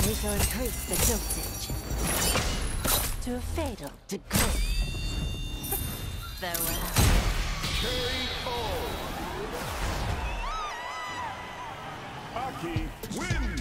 We shall increase the dosage to a fatal degree. Farewell. KO. Aki wins.